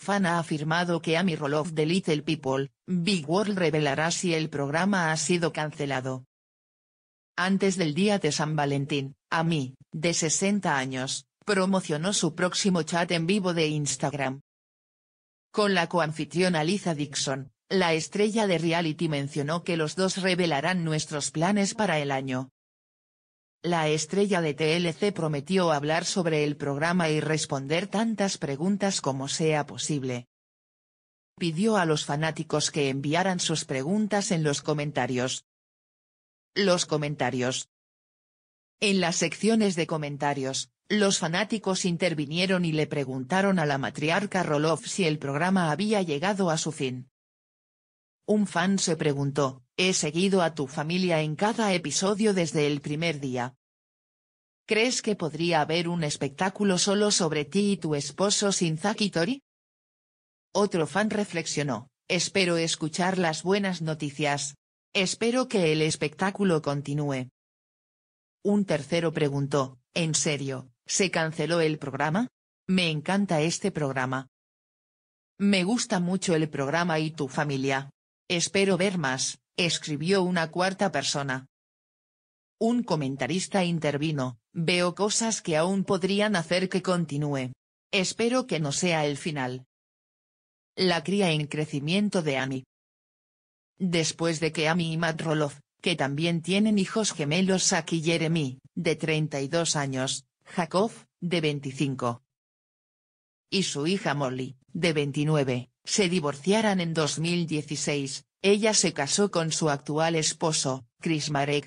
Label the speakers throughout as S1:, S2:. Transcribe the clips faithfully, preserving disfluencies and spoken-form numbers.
S1: fan ha afirmado que Amy Roloff de Little People, Big World revelará si el programa ha sido cancelado. Antes del día de San Valentín, Amy, de sesenta años, promocionó su próximo chat en vivo de Instagram. Con la coanfitriona Lisa Dixon, la estrella de reality mencionó que los dos revelarán nuestros planes para el año. La estrella de T L C prometió hablar sobre el programa y responder tantas preguntas como sea posible. Pidió a los fanáticos que enviaran sus preguntas en los comentarios. Los comentarios. En las secciones de comentarios, los fanáticos intervinieron y le preguntaron a la matriarca Roloff si el programa había llegado a su fin. Un fan se preguntó: «He seguido a tu familia en cada episodio desde el primer día. ¿Crees que podría haber un espectáculo solo sobre ti y tu esposo sin Zack y Tori?». Otro fan reflexionó: «Espero escuchar las buenas noticias. Espero que el espectáculo continúe». Un tercero preguntó: «¿En serio, se canceló el programa? Me encanta este programa. Me gusta mucho el programa y tu familia. Espero ver más», escribió una cuarta persona. Un comentarista intervino: «Veo cosas que aún podrían hacer que continúe. Espero que no sea el final». La cría en crecimiento de Amy. Después de que Amy y Matt Roloff, que también tienen hijos gemelos Zack y Jeremy, de treinta y dos años, Jacob, de veinticinco, y su hija Molly, de veintinueve, se divorciaran en dos mil dieciséis, ella se casó con su actual esposo, Chris Marek.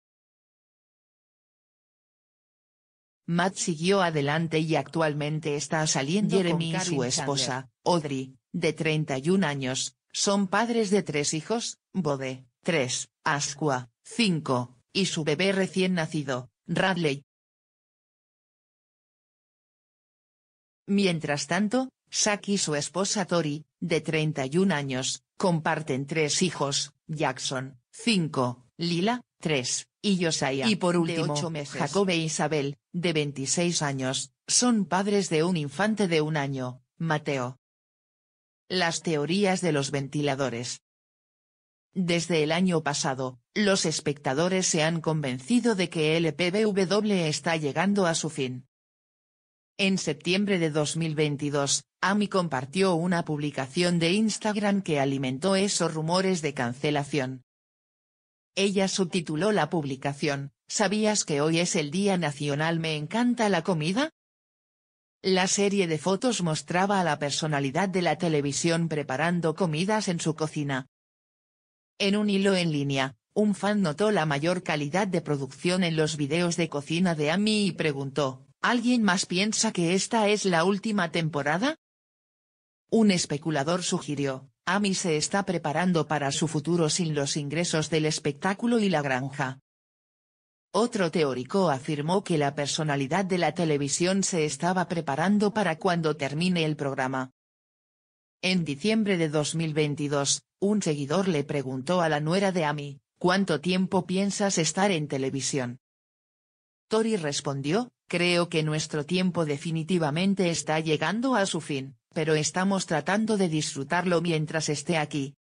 S1: Matt siguió adelante y actualmente está saliendo
S2: Jeremy
S1: con
S2: y
S1: su esposa, Audrey, de treinta y un años, son padres de tres hijos, Bode, tres, Asqua, cinco, y su bebé recién nacido, Radley. Mientras tanto, Zack y su esposa Tori, de treinta y un años, comparten tres hijos, Jackson, cinco, Lila, tres, y Josiah,
S2: Y por
S1: de
S2: último,
S1: ocho meses.
S2: Jacob
S1: e Isabel, de veintiséis años, son padres de un infante de un año, Mateo. Las teorías de los ventiladores. Desde el año pasado, los espectadores se han convencido de que el P V W está llegando a su fin. En septiembre de dos mil veintidós, Amy compartió una publicación de Instagram que alimentó esos rumores de cancelación. Ella subtituló la publicación: «¿Sabías que hoy es el Día Nacional Me encanta la comida?». La serie de fotos mostraba a la personalidad de la televisión preparando comidas en su cocina. En un hilo en línea, un fan notó la mayor calidad de producción en los videos de cocina de Amy y preguntó: «¿Alguien más piensa que esta es la última temporada?». Un especulador sugirió: «Amy se está preparando para su futuro sin los ingresos del espectáculo y la granja». Otro teórico afirmó que la personalidad de la televisión se estaba preparando para cuando termine el programa. En diciembre de dos mil veintidós, un seguidor le preguntó a la nuera de Amy: «¿Cuánto tiempo piensas estar en televisión?». Tori respondió: «Creo que nuestro tiempo definitivamente está llegando a su fin, pero estamos tratando de disfrutarlo mientras esté aquí».